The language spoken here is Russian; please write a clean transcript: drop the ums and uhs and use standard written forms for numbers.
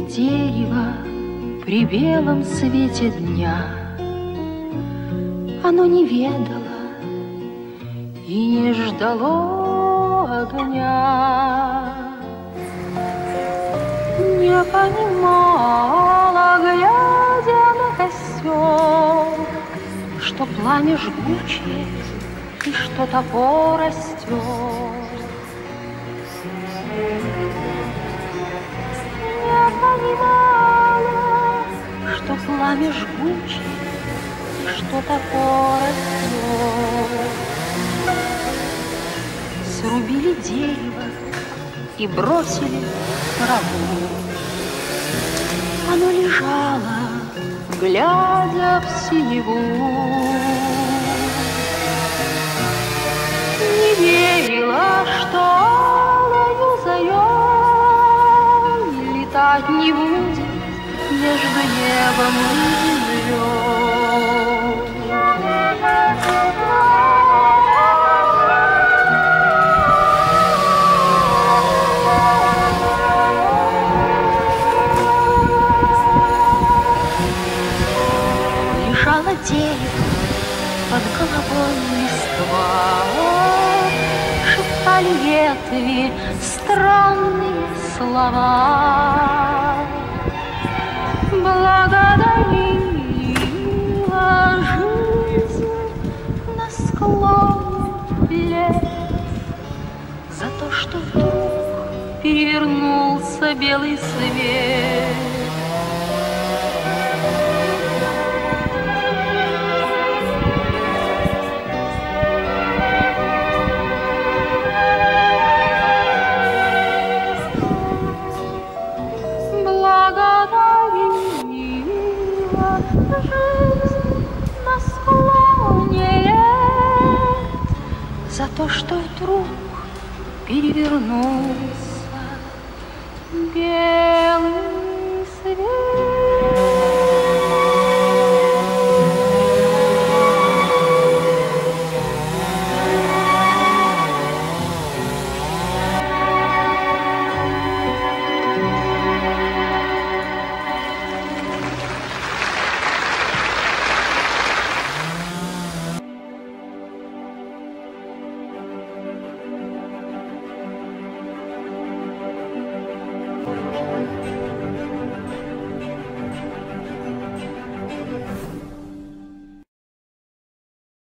дерево при белом свете дня. Оно не ведало и не ждало огня. Не понимала, глядя на костер, что пламя жгучее и что топор растет. Не понимала, что пламя жгучее и что топор растет. Срубили дерево и бросили в траву. Оно лежало, глядя в синеву. Не верила, что алою заей летать не будет между небом и землей. Лежало дерево, под головой листва, шептали ветви странные слова. Благодарила жизнь на склоне лет за то, что вдруг перевернулся белый свет. Благодарила жизнь на склоне лет за то, что вдруг перевернулся белый